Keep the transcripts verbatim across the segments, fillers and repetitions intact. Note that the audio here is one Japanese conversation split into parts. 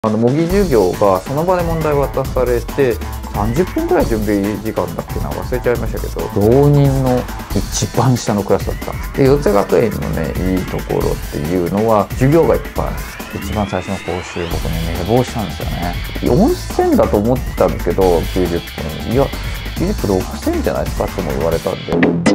あの模擬授業がその場で問題渡されてさんじゅっぷんくらい準備時間だっけな、忘れちゃいましたけど、浪人の一番下のクラスだった。で、四谷学園のねいいところっていうのは授業がいっぱいある。一番最初の講習僕ね寝坊したんですよね。よんせんだと思ったんですけどきゅうじゅっぷん、いやきゅうじゅっぷんろくせんじゃないですかっても言われたんで。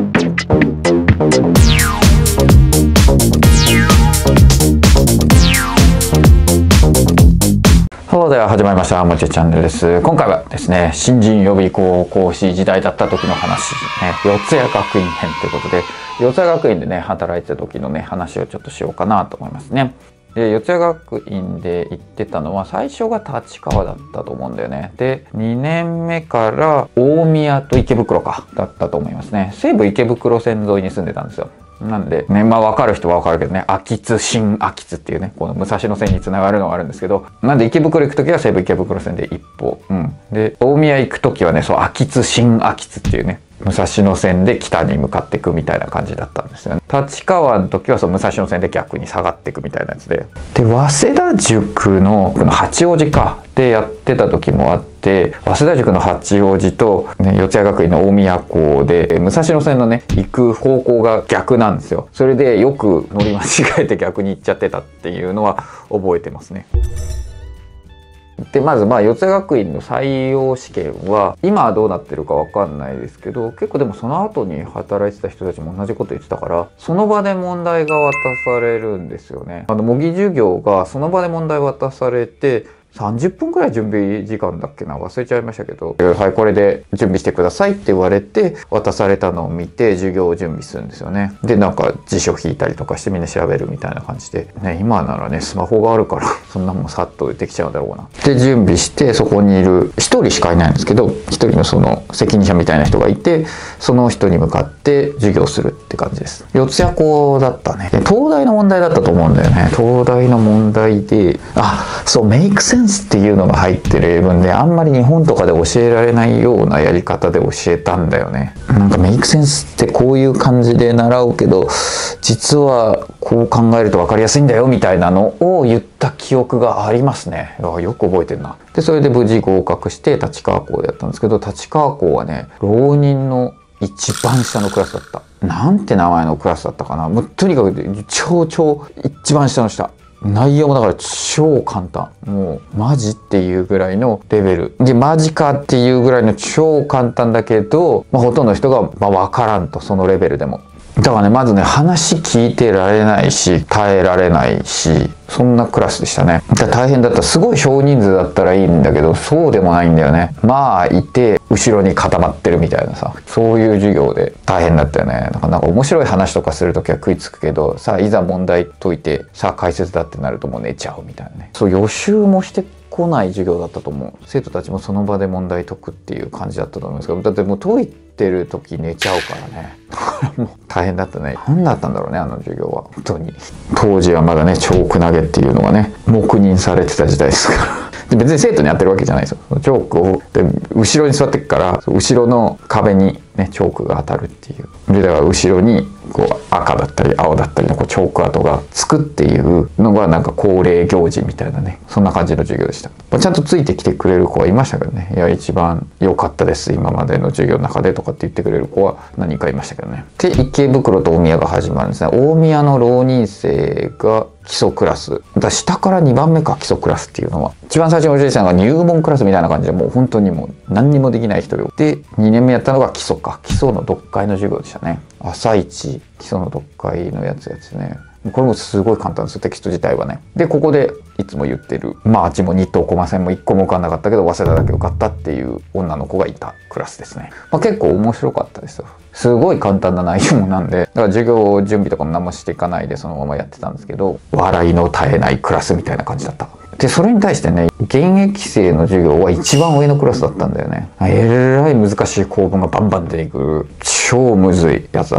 そうでは始まりました。もちチャンネルです。今回はですね、新人予備校講師時代だった時の話、ね、四谷学院編ということで、四谷学院でね、働いてた時のね、話をちょっとしようかなと思いますね。で、四谷学院で行ってたのは、最初が立川だったと思うんだよね。で、にねんめから大宮と池袋か、だったと思いますね。西武池袋線沿いに住んでたんですよ。なんで、ね、まあ分かる人は分かるけどね、秋津、新秋津っていうね、この武蔵野線につながるのがあるんですけど、なんで池袋行くときは西武池袋線で一歩。うん。で、大宮行くときはね、そう、秋津、新秋津っていうね、武蔵野線で北に向かっていくみたいな感じだったんですよね。立川の時はそう武蔵野線で逆に下がっていくみたいなやつで。で、早稲田塾のこの八王子かでやってた時もあって、早稲田塾の八王子と、ね、四谷学院の大宮校で武蔵野線のね行く方向が逆なんですよ。それでよく乗り間違えて逆に行っちゃってたっていうのは覚えてますね。でまずまあ四谷学院の採用試験は今はどうなってるかわかんないですけど、結構でもその後に働いてた人たちも同じこと言ってたから、その場で問題が渡されるんですよね。あの模擬授業がその場で問題渡されてさんじゅっぷんくらい準備時間だっけな、忘れちゃいましたけど、はいこれで準備してくださいって言われて渡されたのを見て授業を準備するんですよね。でなんか辞書引いたりとかしてみんな調べるみたいな感じで、ね、今ならねスマホがあるからそんなもんさっとできちゃうんだろうな。で準備してそこにいるひとりしかいないんですけど、ひとりのその責任者みたいな人がいて、その人に向かって授業するって感じです。四谷校だったね。で東大の問題だったと思うんだよね。東大の問題で、あそうメイクセンスっていうのが入ってる英文で、あんまり日本とかで教えられないようなやり方で教えたんだよね。なんかメイクセンスってこういう感じで習うけど実はこう考えると分かりやすいんだよみたいなのを言った記憶がありますね。よく覚えてるな。でそれで無事合格して立川校でやったんですけど、立川校はね浪人の一番下のクラスだった。なんて名前のクラスだったかな。もうとにかく超超一番下の下。内容もだから超簡単。もうマジっていうぐらいのレベル。で、マジかっていうぐらいの超簡単だけど、まあ、ほとんどの人がまあ分からんと、そのレベルでも。だからね、まずね、話聞いてられないし、耐えられないし、そんなクラスでしたね。だ大変だった。すごい少人数だったらいいんだけど、そうでもないんだよね。まあ、いて、後ろに固まってるみたいなさ、そういう授業で大変だったよね。だからなんか面白い話とかするときは食いつくけど、さあ、いざ問題解いて、さあ解説だってなるともう寝ちゃうみたいなね。そう、予習もしてこない授業だったと思う。生徒たちもその場で問題解くっていう感じだったと思うんですけど、だってもう解いてる時寝ちゃうからね。もう大変だったね。何だったんだろうね、あの授業は。本当に。当時はまだね、チョーク投げっていうのがね、黙認されてた時代ですから。で別に生徒にやってるわけじゃないですよ。チョークをで後ろに座ってっから、後ろの壁にねチョークが当たるっていう。でだから後ろにこう赤だったり青だったりのこうチョーク跡がつくっていうのがなんか恒例行事みたいなね、そんな感じの授業でした。まあ、ちゃんとついてきてくれる子はいましたけどね。いや一番良かったです今までの授業の中でとかって言ってくれる子は何人かいましたけどね。で池袋と大宮が始まるんですね。大宮の浪人生が基礎クラスだ、下からにばんめか、基礎クラスっていうのは。一番最初のおじいさんが入門クラスみたいな感じで、もう本当にもう何にもできない人で、にねんめやったのが基礎か、基礎の読解の授業でしたね。朝一基礎の読解のやつやつね。これもすごい簡単ですよ、テキスト自体はね。でここでいつも言ってる、まああっちも日東駒線もいっこも受かんなかったけど早稲田だけ受かったっていう女の子がいたクラスですね。まあ、結構面白かったですよ。すごい簡単な内容なんで、だから授業準備とかも何もしていかないでそのままやってたんですけど、笑いの絶えないクラスみたいな感じだった。でそれに対してね、現役生の授業は一番上のクラスだったんだよね。えらい難しい構文がバンバン出てくる超むずいやつだった。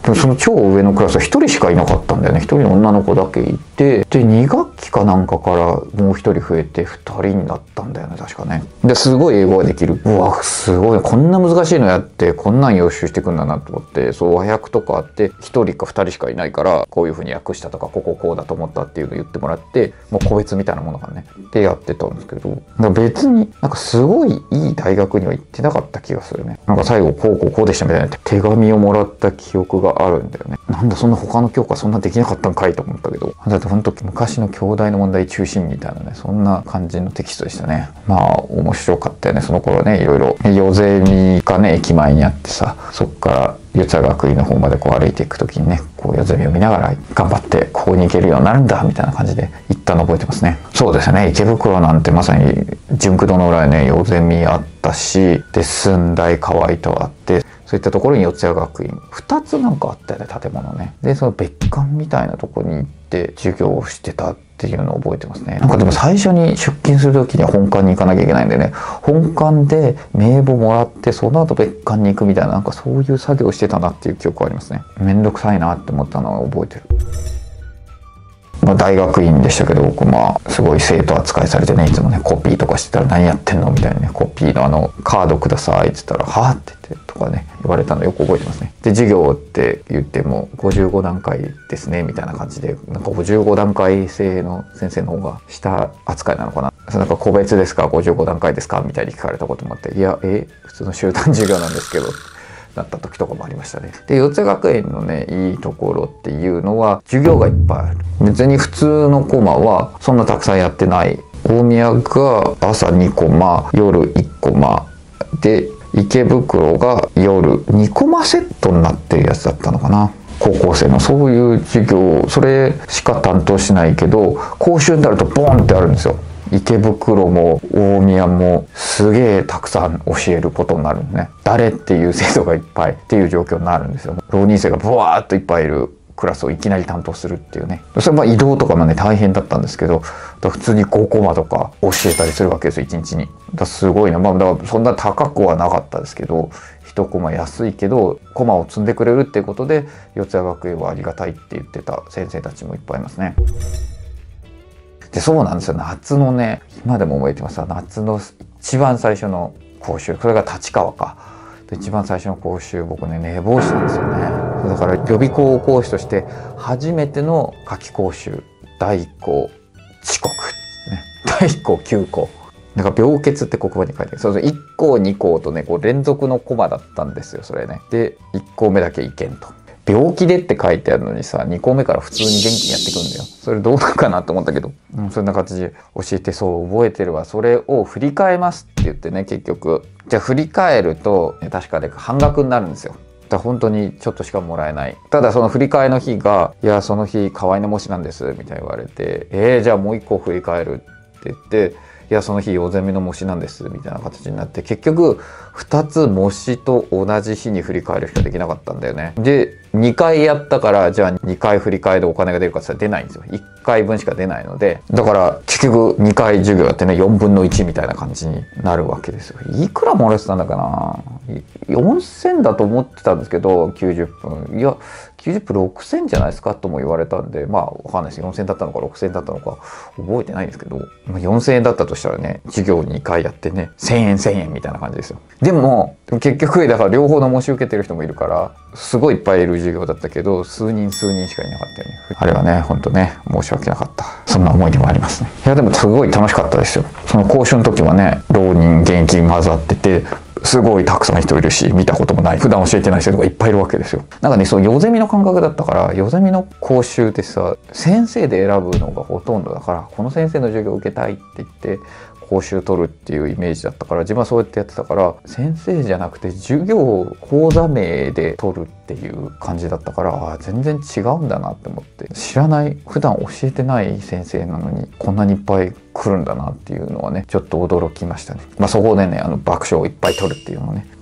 でもその超上のクラスはひとりしかいなかったんだよね。ひとりの女の子だけいて、でに学期かなんかからもうひとり増えてふたりになったんだよね、確かね。ですごい英語ができる。うわすごい、こんな難しいのやってこんなん予習してくんだなと思って、そう和訳とかあってひとりかふたりしかいないから、こういう風に訳したとかこここうだと思ったっていうのを言ってもらって、もう個別みたいなものがねでやってたんですけど、だから別になんかすごいいい大学には行ってなかった気がするね。なんか最後こうこうこうでしたみたいな手紙をもらった記憶があるんだよね。なんだそんな他の教科そんなできなかったんかいと思ったけど、だってほんと昔の兄弟の問題中心みたいなね、そんな感じのテキストでしたね。まあ面白かったよね、その頃ね。いろいろ夜ゼミがね駅前にあってさ、そっから四谷学院の方までこう歩いていく時にね、こう夜ゼミを見ながら頑張ってここに行けるようになるんだみたいな感じで行ったの覚えてますね。そうですね、池袋なんてまさに純駆動の裏にね夜ゼミあったし、で駿台河合とあって、そういったところに四谷学院ふたつなんかあったよね、建物ね。でその別館みたいなとこに行って授業をしてたっていうのを覚えてますね。なんかでも最初に出勤する時には本館に行かなきゃいけないんでね、本館で名簿もらってその後別館に行くみたいな、なんかそういう作業をしてたなっていう記憶がありますね。めんどくさいなって思ったのを覚えてる。まあ大学院でしたけど、僕まあすごい生徒扱いされてね、いつもねコピーとかしてたら何やってんのみたいなね、コピーのあのカードくださいって言ったらはぁって言ってとかね言われたのよく覚えてますね。で授業って言ってもごじゅうごだんかいですねみたいな感じで、なんかごじゅうごだんかい制の先生の方が下扱いなのかな、なんか個別ですかごじゅうごだんかいですかみたいに聞かれたこともあって、いやえ普通の集団授業なんですけどだった時とかもありましたね。で四谷学園のねいいところっていうのは授業がいっぱいある。別に普通のコマはそんなたくさんやってない。大宮が朝にコマ、夜いちコマで、池袋が夜にコマセットになってるやつだったのかな。高校生のそういう授業、それしか担当しないけど講習になるとボンってあるんですよ。池袋も大宮もすげえたくさん教えることになるんですね。誰っていう生徒がいっぱいっていう状況になるんですよ。浪人生がブワーっといっぱいいるクラスをいきなり担当するっていうね。それはまあ移動とかもね大変だったんですけど、普通にごコマとか教えたりするわけですよ、いちにちに。だすごいな。まあだからそんな高くはなかったですけど、いちコマ安いけどコマを積んでくれるっていうことで四谷学園はありがたいって言ってた先生たちもいっぱいいますね。でそうなんですよ、夏のね今でも覚えてます。夏の一番最初の講習、それが立川か。で一番最初の講習僕ね寝坊したんですよね。だから予備校講師として初めての夏季講習だいいっこう遅刻ですね。だいいっこう休校。なんか病欠って黒板に書いてある。そうそういっこうにこうとねこう連続のコマだったんですよ、それね。でいっこうめだけいけんと。病気でって書いてあるのにさにこめから普通に元気にやってくんだよ。それどうなのかなと思ったけど、うん、そんな形で教えて、そう覚えてるわ。それを振り返ますって言ってね、結局じゃあ振り返ると確かで半額になるんですよ。だから本当にちょっとしかもらえない。ただその振り替えの日が「いやその日河合の模試なんです」みたいに言われて「えー、じゃあもう一個振り返る」って言って「いやその日夜ゼミの模試なんです」みたいな形になって、結局ふたつ模試と同じ日に振り返るしかできなかったんだよね。でにかいやったから、じゃあにかい振り替えでお金が出るかって言ったら出ないんですよ。いっかいぶんしか出ないので、だから結局にかい授業やってねよんぶんのいちみたいな感じになるわけですよ。いくらもらってたんだかな、よんせんだと思ってたんですけどきゅうじゅっぷん、いやきゅうじゅっぷんろくせんじゃないですかとも言われたんで、まあわかんないです。よんせんだったのかろくせんだったのか覚えてないんですけど、よんせんえんだったとしたらね授業にかいやってねせんえんせんえんみたいな感じですよ。でも結局だから両方の模試受けてる人もいるからすごいいっぱいいる授業だったけど数人数人しかいなかったよね。あれはねほんとね申し訳なかった。そんな思い出もありますね。いやでもすごい楽しかったですよ。その講習の時はね浪人現役混ざっててすごいたくさん人いるし、見たこともない普段教えてない人がいっぱいいるわけですよ。なんかねそう夜ゼミの感覚だったから、夜ゼミの講習ってさ先生で選ぶのがほとんどだから、この先生の授業を受けたいって言って講習取るっていうイメージだったから、自分はそうやってやってたから、先生じゃなくて授業を講座名で取るっていう感じだったから、あ全然違うんだなって思って、知らない普段教えてない先生なのにこんなにいっぱい来るんだなっていうのはねちょっと驚きましたね。まあそこでねあの爆笑をいっぱい取るっていうのをね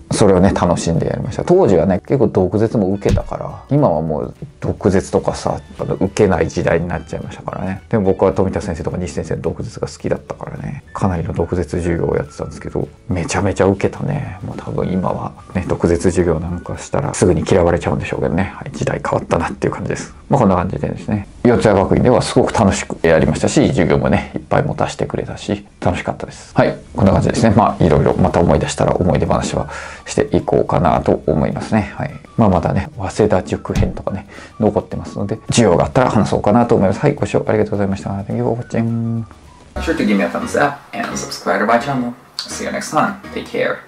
それをね楽しんでやりました。当時はね結構毒舌も受けたから、今はもう毒舌とかさ受けない時代になっちゃいましたからね。でも僕は富田先生とか西先生の毒舌が好きだったからね、かなりの毒舌授業をやってたんですけど、めちゃめちゃ受けたね。もう多分今はね毒舌授業なんかしたらすぐに嫌われちゃうんでしょうけどね、はい、時代変わったなっていう感じです。まあこんな感じでですね、四谷学院ではすごく楽しくやりましたし、授業もねいっぱい持たせてくれたし楽しかったです。はい、こんな感じですね。まあいろいろまた思い出したら思い出話はしていこうかなと思いますね。はい、まあまだね早稲田塾編とかね残ってますので、需要があったら話そうかなと思います。はい、ご視聴ありがとうございました。 Thank you for watching. Be sure to give me a thumbs up and subscribe to my channel. See you next time. Take care.